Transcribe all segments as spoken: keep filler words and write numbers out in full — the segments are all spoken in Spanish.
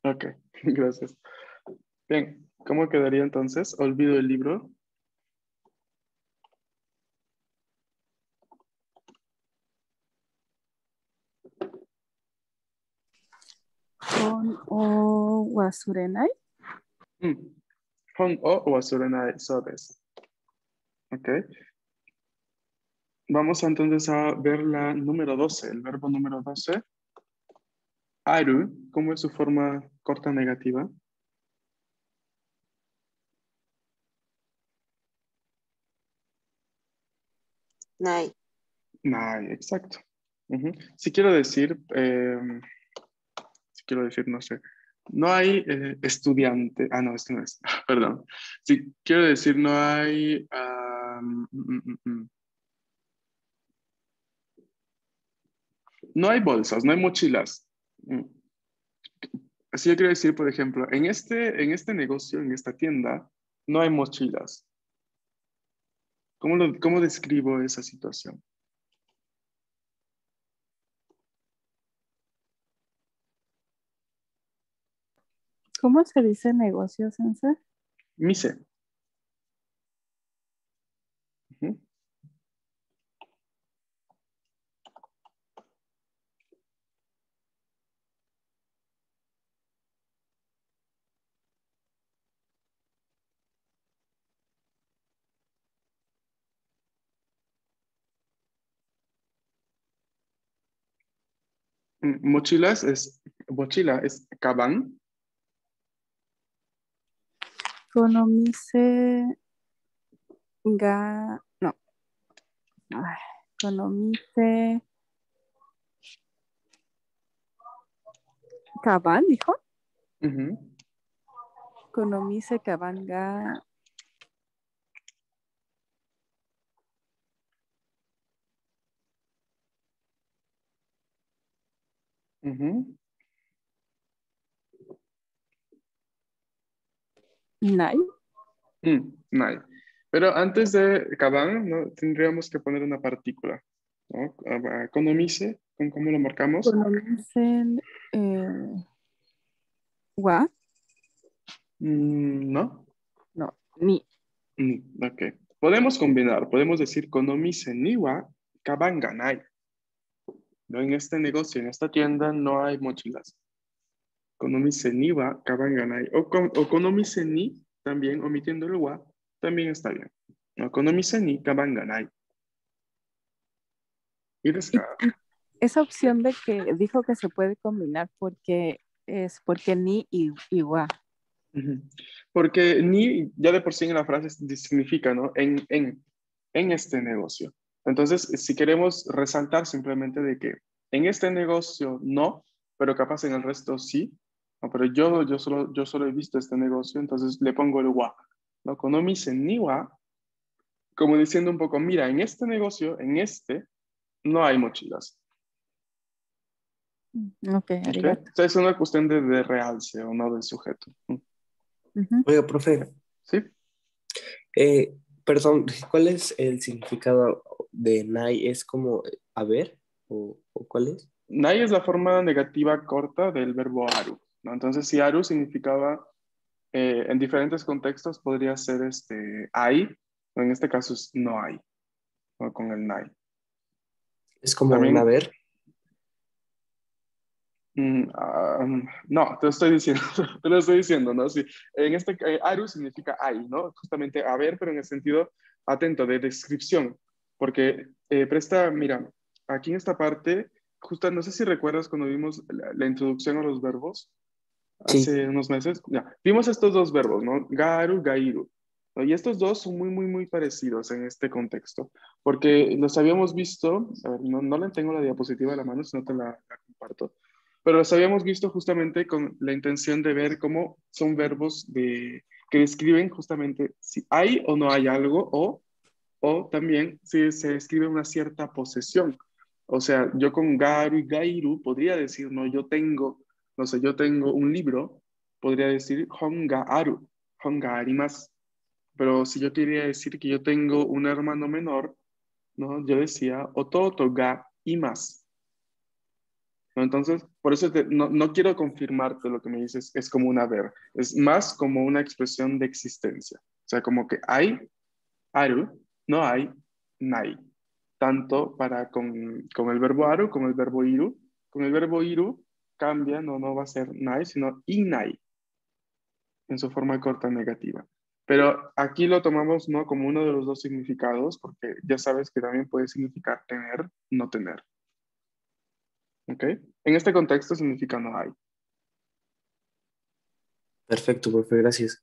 Ok, gracias. Bien, ¿cómo quedaría entonces? Olvido el libro. Hon o wasurenai. Mm. Hon o wasurenai so desu. Ok. Vamos entonces a ver la número doce, el verbo número doce. Aru, ¿cómo es su forma corta negativa? Nai. Nai, exacto. Ujú. Si quiero decir, eh, si quiero decir, no sé, no hay eh, estudiante, ah, no, esto no es, perdón. Si quiero decir, no hay, ah, mm, mm, mm, mm. no hay bolsas, no hay mochilas. Mm. Así yo quiero decir, por ejemplo, en este, en este negocio, en esta tienda, no hay mochilas. ¿Cómo, lo- cómo describo esa situación? ¿Cómo se dice negocio, Sensei? Mise. Ujú. Mm, Mochilas es, mochila es kaban. Konomise ga, no, ay, konomise kaban, dijo. Ujú. Konomise kaban ga, Ujú. nai. Mm, nai. Pero antes de kaban, ¿no? Tendríamos que poner una partícula, ¿no? Ah, Economice, ¿con cómo lo marcamos? Konomisen eh, wa, Mm, ¿no? no, ni. Mm, ok. Podemos combinar, podemos decir konomice ni wa kaban ga nai. ¿No? En este negocio, en esta tienda, no hay mochilas. Konomice ni wa kaban ga nai. O, con- o konomice ni, también omitiendo el wa, también está bien. No, konomice ni kaban ga nai. Y Y, descarga. y esa opción de que dijo que se puede combinar porque es porque ni y, y wa. Ujú. Porque ni ya de por sí en la frase significa, ¿no? En, en, en este negocio. Entonces, si queremos resaltar simplemente de que en este negocio no, pero capaz en el resto sí, no, pero yo, yo, solo, yo solo he visto este negocio, entonces le pongo el wa. ¿No? Konomice ni wa, como diciendo un poco, mira, en este negocio, en este, no hay mochilas. Ok, ¿Ok? arigato. O sea, es una cuestión de, de realce o no del sujeto. Ujú. Oiga, profe, ¿Sí? eh, perdón, ¿cuál es el significado de Nai? ¿Es como a ver? ¿O, o cuál es? Nai es la forma negativa corta del verbo aru, ¿no? Entonces, si aru significaba, eh, en diferentes contextos podría ser este, hay, o en este caso es no hay, ¿no? Con el nai. Es como un También, haber. mm, ah, no, te lo estoy diciendo, te lo estoy diciendo, ¿no? Sí, en este, eh, aru significa hay, ¿no? Justamente haber, pero en el sentido atento, de descripción, porque eh, presta, mira, aquí en esta parte, justo, no sé si recuerdas cuando vimos la la introducción a los verbos, Sí. hace unos meses, ya, vimos estos dos verbos, ¿no? Garu, gairu. ¿No? Y estos dos son muy, muy, muy parecidos en este contexto, porque los habíamos visto, a ver, no, no le tengo la diapositiva a la mano, si no te la, la comparto, pero los habíamos visto justamente con la intención de ver cómo son verbos de, que describen justamente si hay o no hay algo, o, o también si se describe una cierta posesión. O sea, yo con garu y gairu podría decir, no, yo tengo, no sé, yo tengo un libro, podría decir honga aru, honga arimasu. Pero si yo quería decir que yo tengo un hermano menor, ¿no? Yo decía ototo ga imasu. ¿no? Entonces, por eso te- no, no quiero confirmarte lo que me dices, es como un haber, es más como una expresión de existencia. O sea, como que hay, aru, no hay, nai. Tanto para con, con el verbo aru como el verbo iru. Con el verbo iru cambia, no, no va a ser nai, sino inai en su forma corta negativa. Pero aquí lo tomamos no como uno de los dos significados, porque ya sabes que también puede significar tener, no tener. ¿Ok? En este contexto significa no hay. Perfecto, profe, gracias.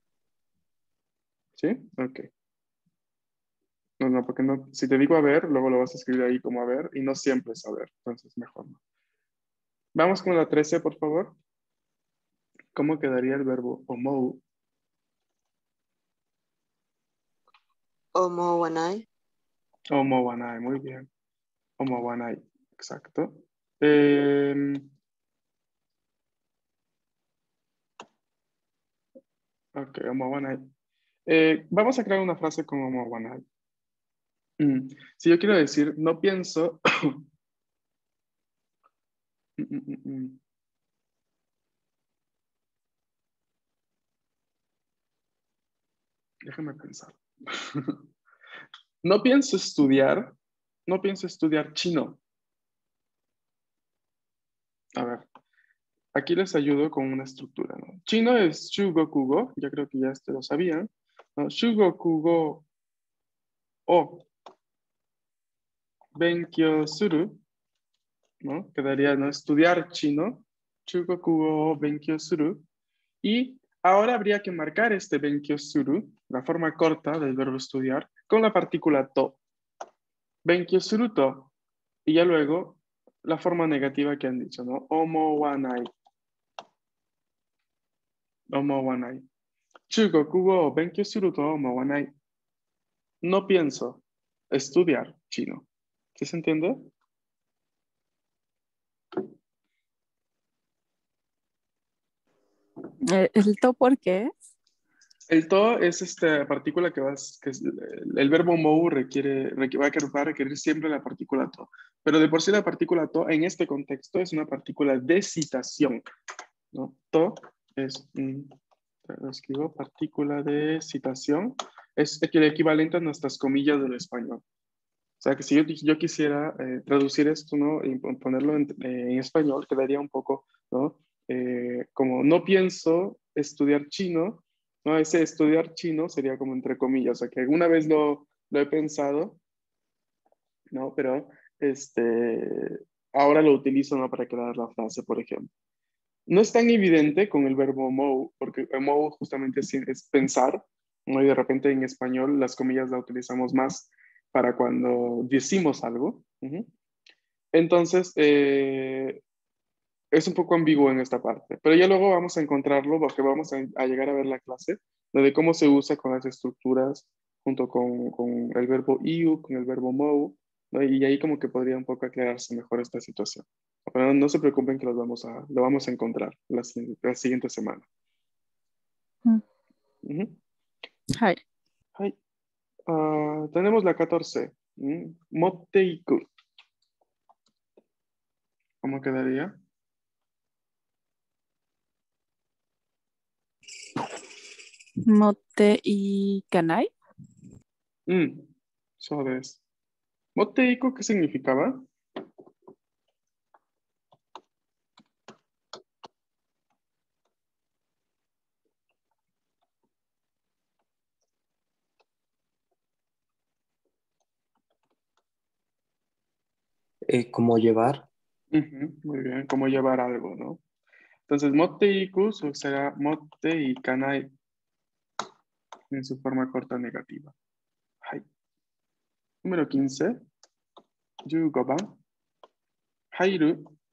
¿Sí? Ok. No, no, porque no, si te digo a ver, luego lo vas a escribir ahí como a ver y no siempre es a ver, entonces mejor no. Vamos con la trece, por favor. ¿Cómo quedaría el verbo omou? Omo wanai. Omowanai, muy bien. Omowanai, exacto. Eh, ok, omowanai. Eh, vamos a crear una frase con omowanai. Mm, Si yo quiero decir, no pienso... Mm, mm, mm, mm. Déjame pensar. No pienso estudiar, no pienso estudiar chino. A ver, aquí les ayudo con una estructura, ¿no? Chino es shugokugo, ya creo que ya este lo sabían, ¿no? Shugokugo o benkyou suru, ¿no? Quedaría, ¿no? Estudiar chino, shugokugo o benkyou suru. Y ahora habría que marcar este benkyou suru, la forma corta del verbo estudiar, con la partícula to. Benkyou suru to. Y ya luego la forma negativa que han dicho, ¿no? Omo wanai. Omo wanai. Chugokugo o benkyou suru to omo wanai. No pienso estudiar chino. ¿Sí se entiende? Eh, ¿El to por qué? El to es esta partícula que vas, que es- el, el verbo mou requiere, requ- va a requerir va a requerir siempre la partícula to. Pero de por sí la partícula to en este contexto es una partícula de citación, ¿no? To es, mm, lo escribo, partícula de citación, es el equivalente a nuestras comillas del español. O sea que si yo, yo quisiera eh, traducir esto, ¿no? Y pon- ponerlo en, eh, en español, quedaría un poco, ¿no? Eh, como no pienso estudiar chino, ¿no? Ese estudiar chino sería como entre comillas, o sea que alguna vez lo, lo he pensado, ¿no? Pero este, ahora lo utilizo, ¿no? Para crear la frase, por ejemplo. No es tan evidente con el verbo mou, porque mou justamente es, es pensar, ¿no? Y de repente en español las comillas la utilizamos más para cuando decimos algo. Ujú. Entonces, eh, es un poco ambiguo en esta parte, pero ya luego vamos a encontrarlo porque vamos a, a llegar a ver la clase ¿no? De cómo se usa con las estructuras junto con, con el verbo iu, con el verbo mou, ¿no? Y ahí como que podría un poco aclararse mejor esta situación. Pero no, no se preocupen que los vamos a, lo vamos a encontrar la, si- la siguiente semana. うん、 Ujú. はい。 はい。Ah, tenemos la catorce. ¿Mm? Motteiku. ¿Cómo quedaría? Mote y kanai. Mm, eso es. Motteiku, ¿qué significaba? Eh, ¿cómo llevar? Ujú, muy bien, como llevar algo, ¿no? Entonces, motteiku será motte y kanai en su forma corta negativa. Hai. Número quince. Jugoban. Hairu.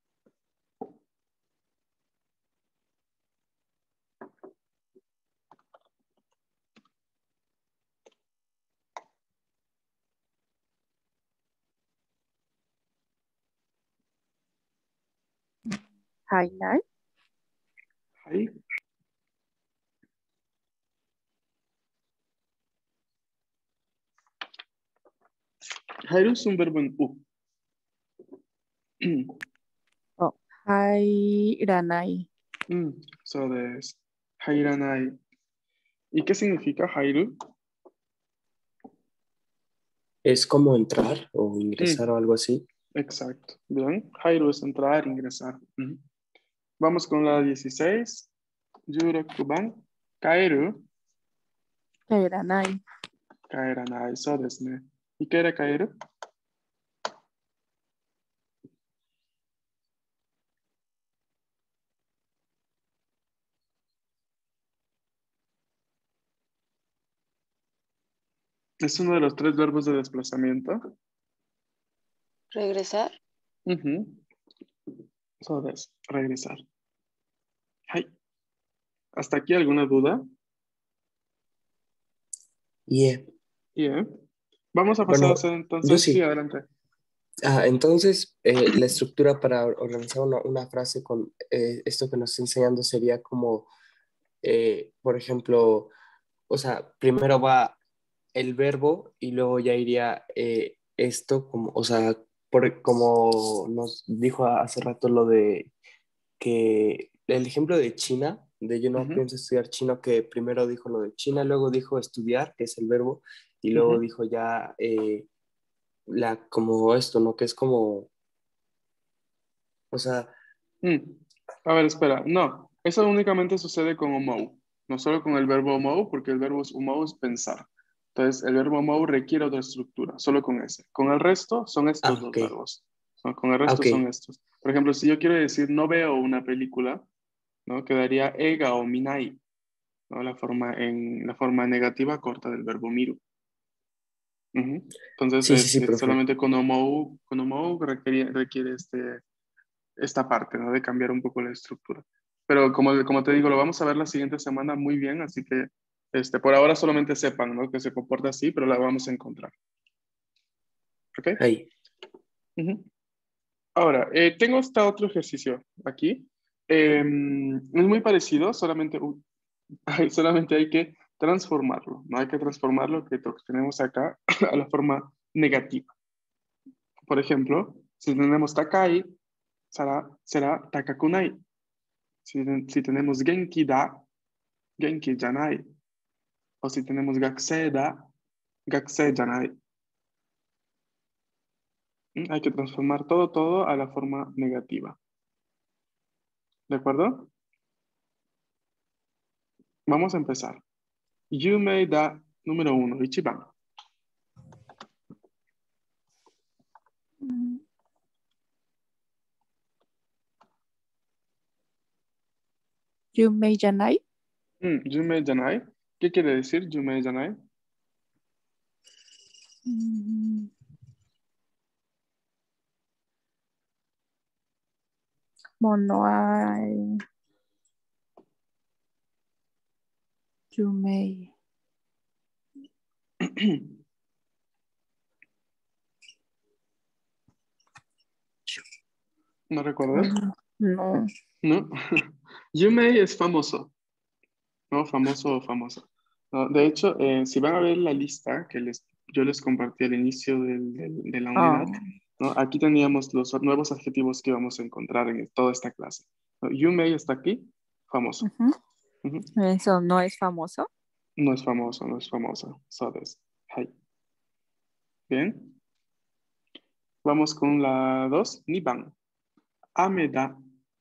Hainai. Hai. Hairu es un verbo en U. Hairanai. Mm, so des. Hairanai. ¿Y qué significa hairu? Es como entrar o ingresar Mm, o algo así. exacto. Bien. Hairu es entrar, ingresar. Ujú. Vamos con la dieciséis. Yurokuban. Kaeru. Kairanai. Kaeranai. So desu ne. ¿Y qué era kaeru? Es uno de los tres verbos de desplazamiento. Regresar. Ujú. So desu. Regresar. Hai. ¿Hasta aquí alguna duda? Yeah. Bien. Vamos a pasar a Bueno, hacer yo entonces. Sí, sí. adelante. Ah, entonces, eh, la estructura para or- organizar una, una frase con eh, esto que nos está enseñando sería como, eh, por ejemplo, o sea, primero va el verbo y luego ya iría eh, esto, como, o sea, por, como nos dijo hace rato lo de que el ejemplo de China, de yo no Ujú, pienso estudiar chino, que primero dijo lo de China, luego dijo estudiar, que es el verbo, y luego ujú. dijo ya eh, la, como esto, ¿no? Que es como, o sea, Mm. A ver, espera. No, eso únicamente sucede con omou. No solo con el verbo omou, porque el verbo es- omou es pensar. Entonces, el verbo omou requiere otra estructura, solo con ese. Con el resto son ah, estos dos ok, verbos. ¿No? Con el ah, resto ok, son estos. Por ejemplo, si yo quiero decir no veo una película, ¿no? Quedaría ega o minai, ¿no? La forma, en, la forma negativa corta del verbo miru. Ujú. Entonces, sí, sí, es, sí, es profe, solamente con omou, con omou requiere, requiere este, esta parte, ¿no? De cambiar un poco la estructura. Pero como, como te digo, lo vamos a ver la siguiente semana muy bien, así que este, por ahora solamente sepan, ¿no? Que se comporta así, pero la vamos a encontrar. ¿Ok? ahí, Ujú. Ahora, eh, tengo este otro ejercicio aquí. Eh, es muy parecido, solamente, uh, hay- solamente hay que transformarlo, ¿no? Hay que transformar lo que to- tenemos acá a la forma negativa. Por ejemplo, si tenemos takai, será, será takakunai. Si, si tenemos genki da, genki janai. O si tenemos gakusei da, gakusei janai. ¿Mm? Hay que transformar todo, todo a la forma negativa. ¿De acuerdo? Vamos a empezar. Yumei da, número uno, ichiban. Mm, Yumei Janai. Mm, Yumei janai. ¿Qué quiere decir Yumei janai? Mm, Monoai. Yumei. ¿No recuerdas? Mm, No. ¿No? Yumei es famoso, ¿no? Famoso o famosa. No, de hecho, eh, si van a ver la lista que les, yo les compartí al inicio del- del- de la Ah, unidad, ¿no? Aquí teníamos los nuevos adjetivos que vamos a encontrar en toda esta clase. ¿No? Yumei está aquí, famoso. ujú. Ujú. Eso no es famoso. No es famoso, no es famosa. Sabes. Hai. Bien. Vamos con la dos. Niban. Ameda.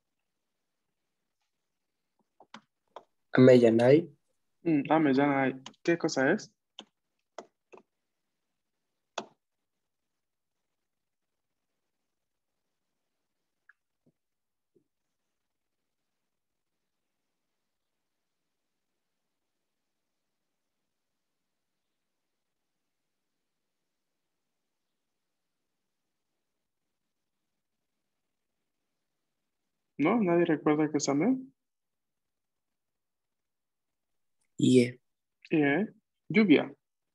Ameyanai, Mm, ame, ya hay. ¿Qué cosa es? ¿No? ¿Nadie recuerda qué es ame? ie, Eh, lluvia.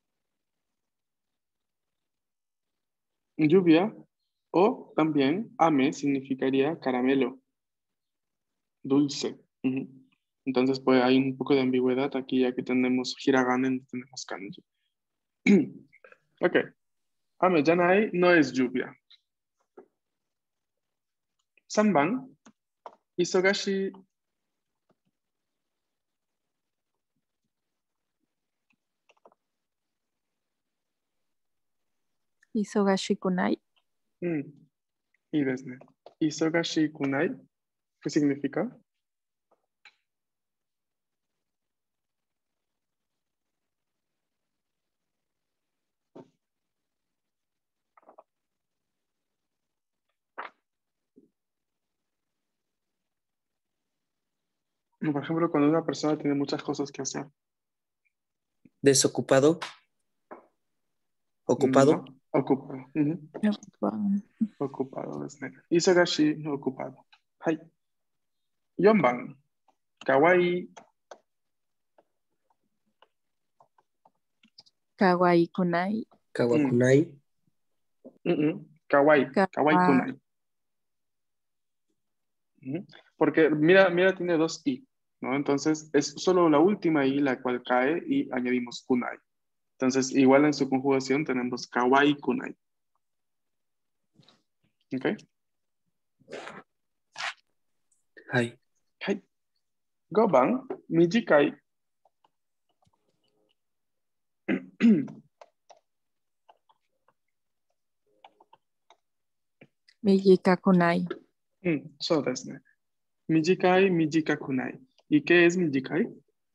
Lluvia. O también ame significaría caramelo, dulce. Ujú. Entonces, pues hay un poco de ambigüedad aquí, ya que tenemos hiragana y no tenemos kanji. Ok. Ame, yanai no es lluvia. Sanban. Isogashi. Isogashi kunai. Mm. Y desne. Isogashi kunai. ¿Qué significa? Por ejemplo, cuando una persona tiene muchas cosas que hacer. Desocupado. Ocupado. No, ocupado. Ujú. Ocupado. Ocupado desne. Isogashi, ocupado. Hai. Yonban. Kawaii. Kawaii kunai. Kawakunai. Mm -mm. Kawaii. Kawaii Kawa. kunai. Ujú. Porque mira, mira, tiene dos i, ¿no? Entonces es solo la última i la cual cae y añadimos kunai. Entonces, igual en su conjugación tenemos kawaii kunai. ¿Ok? Hai. Hai. Goban, mijikai. Mijika kunai. Mm, so desu ne. Mijikai, mijika kunai. ¿Y qué es mijikai?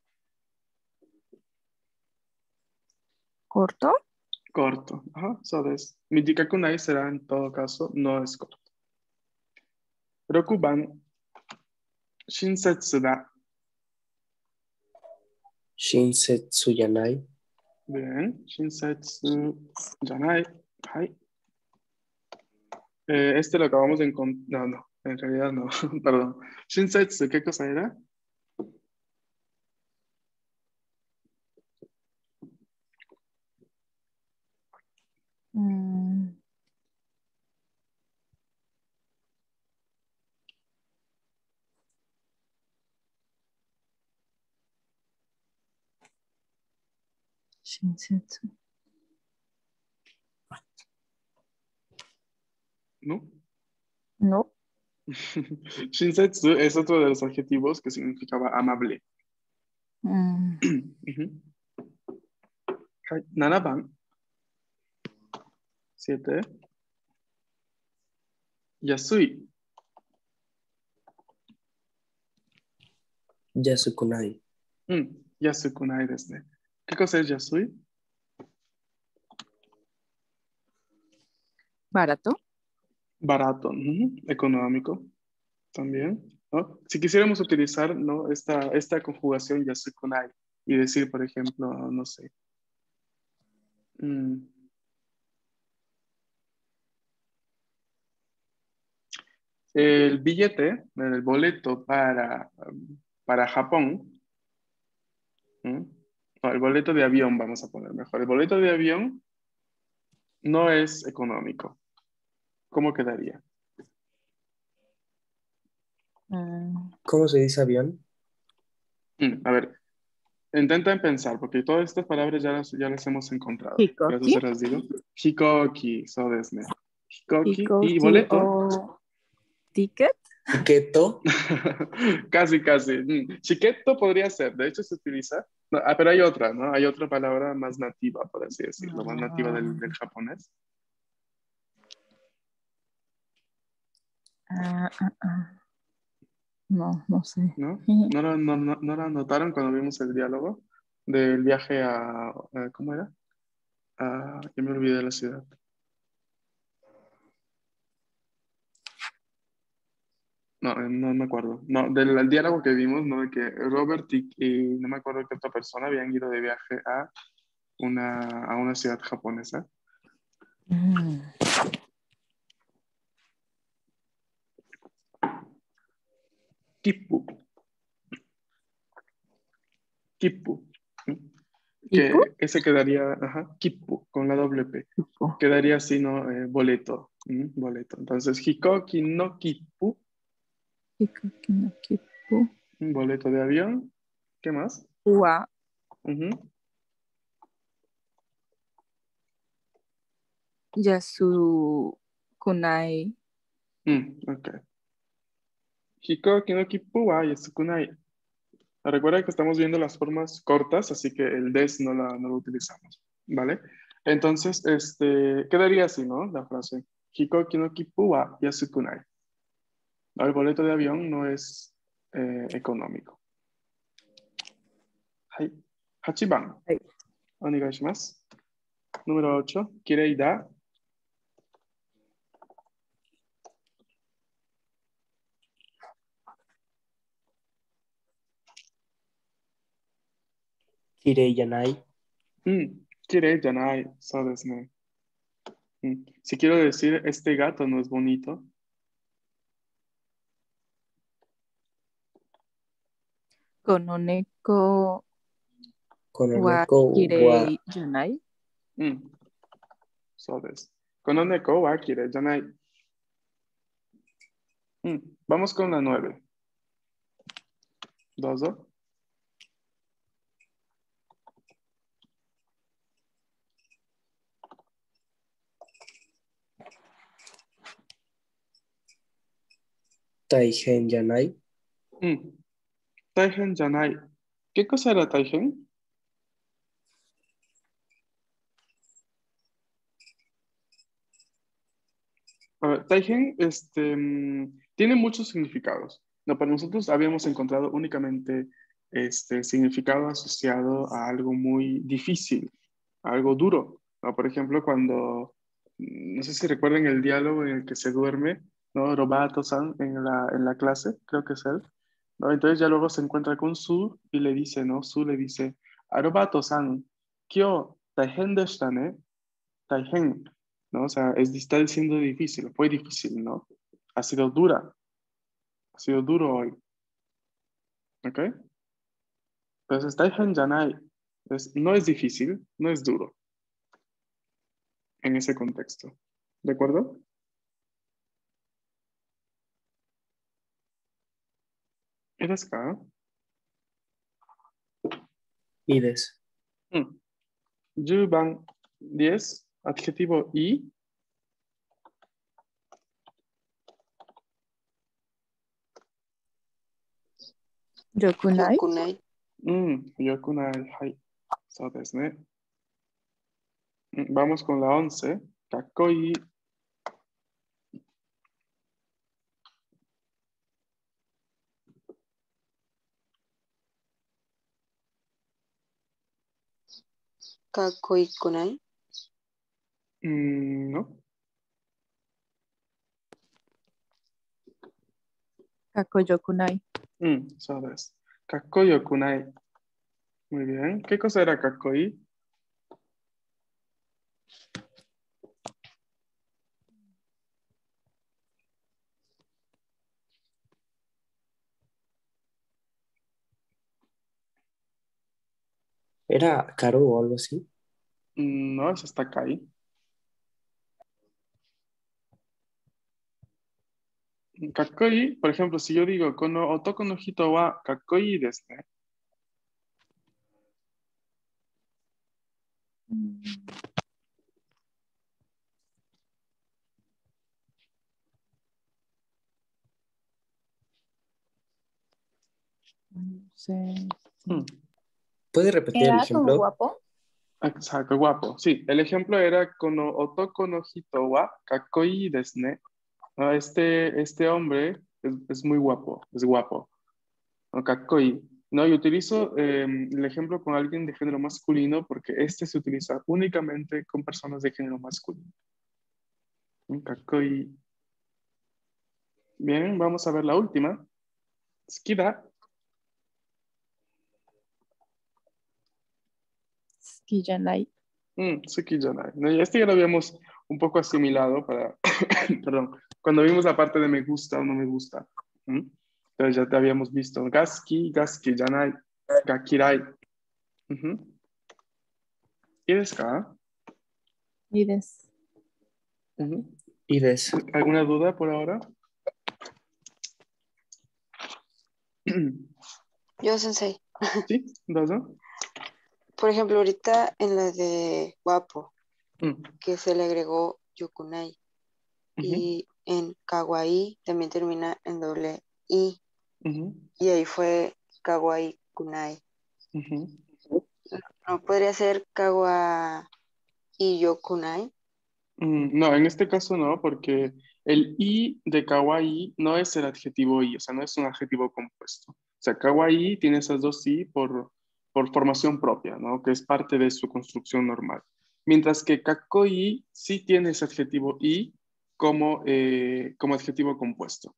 Corto. Corto. Ajá, so desu. Mijika kunai será en todo caso, no es corto. Rokuban, shinsetsu da. Shinsetsu yanai. Bien, shinsetsu janai. Hai. Eh, este lo acabamos de encontrar. No, no, en realidad no. Perdón. Shinsetsu, ¿qué cosa era? Mm. Shinsetsu. ¿No? No. Shinsetsu es otro de los adjetivos que significaba amable. Mm. Ujú. Hai. Nanaban. Siete. Yasui. Yasukunai. Mm, Yasukunai desu ne. ¿Qué cosa es yasui? Barato. Barato. Ujú. Económico. También. ¿No? Si quisiéramos utilizar, ¿no? esta, esta conjugación yasukunai y decir, por ejemplo, no sé. mm, El billete, el boleto para, para Japón, ¿m? No, el boleto de avión, vamos a poner mejor. El boleto de avión no es económico. ¿Cómo quedaría? Mm. ¿Cómo se dice avión? Mm, A ver, intenten pensar, porque todas estas palabras ya las, ya las hemos encontrado. Por eso Hikoki. se las digo. Hikoki, so desu ne. Hikoki y Hikoki boleto. o ticket. Tiqueto. Casi, casi. Mm, Chiquetto podría ser, de hecho se utiliza. No, ah, pero hay otra, ¿no? Hay otra palabra más nativa, por así decirlo, más nativa del, del japonés. Ah, ah, ah. No, no sé. ¿No? ¿No lo, no, no- no lo notaron cuando vimos el diálogo del viaje a, a- ¿cómo era? A, ya me olvidé de la ciudad. No, eh, no me acuerdo. No, del el diálogo que vimos, ¿no? De que Robert y, y no me acuerdo qué otra persona habían ido de viaje a una, a una ciudad japonesa. Mm. Kippu. Kippu. ¿Mm? ¿Tipo? Que ese quedaría, ajá, Kippu, con la doble P. Tipo. Quedaría así, ¿no? Eh, boleto. ¿Mm? Boleto. Entonces, Hikoki no Kippu, Hikoki no Kippu. un boleto de avión. ¿Qué más? Wa Ujú. yasu kunai. Mm, ok. Hikoki no kippu wa yasukunai. Recuerda que estamos viendo las formas cortas, así que el des no, la, no lo utilizamos, ¿vale? Entonces, este, quedaría así, ¿no? La frase. Hikoki no kippu wa yasukunai. El boleto de avión no es eh, económico. Hai. Hachiban. はい。 お願いします. Número ocho. Kirei da. Kirei yanai. Mm, kirei janai. So desu ne. Mm. Si quiero decir, este gato no es bonito. Kononeko wa Kononeko wa kirei janai. Mm. So desu. Kono neko wa kirei janai. Mm. Vamos con la nueve. Dozo. taihen yanai. Mm. Taihen janai. ¿Qué cosa era taihen? A ver, taihen este, mm, tiene muchos significados. No, para nosotros habíamos encontrado únicamente este significado asociado a algo muy difícil, a algo duro, ¿no? Por ejemplo, cuando, mm, no sé si recuerdan el diálogo en el que se duerme, ¿no? Robato-san en la, en la clase, creo que es él, ¿no? Entonces ya luego se encuentra con Su y le dice, ¿no? Su le dice, a Robato-san, kyo taihen deshita ne, taihen, ¿no? O sea, es, está diciendo difícil, fue difícil, ¿no? Ha sido dura, ha sido duro hoy, ¿ok? Entonces, taihen janai es, no es difícil, no es duro en ese contexto, ¿de acuerdo? ¿Eres acá? Ides. Mm. Yuban diez, adjetivo y, Yokunai. Yokunai. mm, yokunai, hai. So desu ne. Mm, Vamos con la once, kakoi. Kakoi kunai. Mm, no. Kakoyokunai. Mm, so desu. Kakoi yokunai. Muy bien. ¿Qué cosa era kakoi? ¿Era caro o algo así? Mm, No, es hasta kai. Kakoi, por ejemplo, si yo digo, kono otoko no hito wa kakoi desu ne. No sé. Mm, ¿Puede repetir el Era como ejemplo? guapo. Exacto, guapo. Sí, el ejemplo era kono otoko no hito wa kakoi desu ne. No, este, este hombre es, es muy guapo, es guapo. No, kakoi. No, yo utilizo eh, el ejemplo con alguien de género masculino porque este se utiliza únicamente con personas de género masculino. Mm, Kakoi. Bien, vamos a ver la última. Skida. Skijanai. Mm, Suki Janai. No, y este ya lo habíamos un poco asimilado para, perdón, cuando vimos la parte de me gusta o no me gusta. ¿Mm? Entonces ya te habíamos visto. Gaski, Gaski Janai, Gakirai. Ujú. ¿Y desu ka? Ides. Ujú. Ides. ¿Alguna duda por ahora? Yo, sensei. ¿Sí? ¿Dozo? Por ejemplo, ahorita en la de guapo, Mm, que se le agregó yokunai. ujú. Y en kawaii también termina en doble i, Ujú, y ahí fue kawaii kunai. ujú. No podría ser kawaii yo kunai. Mm, no, en este caso no, porque el i de kawaii no es el adjetivo i, o sea, no es un adjetivo compuesto. O sea, kawaii tiene esas dos i por, por formación propia, ¿no? Que es parte de su construcción normal. Mientras que kakoi sí tiene ese adjetivo i como, eh, como adjetivo compuesto,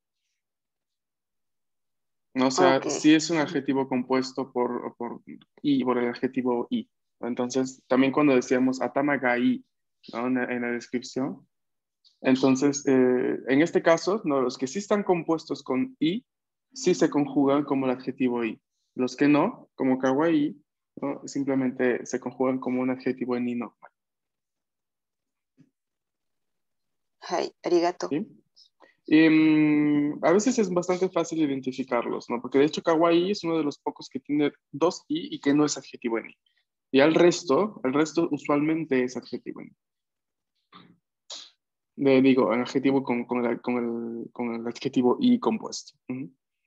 ¿no? O sea, Ok, sí es un adjetivo compuesto por, por i, por el adjetivo i. Entonces, también cuando decíamos atama ga i, ¿no? En la en la descripción. Entonces, eh, en este caso, no, los que sí están compuestos con i, sí se conjugan como el adjetivo i. Los que no, como kawaii, ¿no? Simplemente se conjugan como un adjetivo en i normal. hai, arigato. ¿Sí? Y, mm, a veces es bastante fácil identificarlos, ¿no? Porque de hecho kawaii es uno de los pocos que tiene dos i y que no es adjetivo en i. Y al resto, el resto usualmente es adjetivo en i. De, digo, el adjetivo con, con el, con el- con el adjetivo i compuesto. Ujú.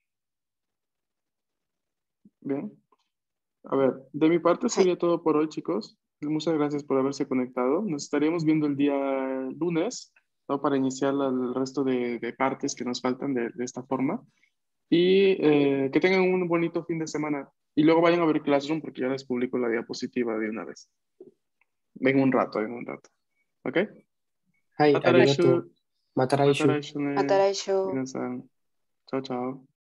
Bien. A ver, de mi parte Hai, sería todo por hoy, chicos. Muchas gracias por haberse conectado. Nos estaríamos viendo el día lunes, ¿no? Para iniciar la- el resto de, de partes que nos faltan de, de esta forma. Y eh, que tengan un bonito fin de semana. Y luego vayan a ver Classroom porque ya les publico la diapositiva de una vez. Ven un rato, ven un rato. ¿Ok? Hai, Mataraishu. arigato. Mataraishu. Mataraishu ne. mataraisho. Minasan. Chao, chao.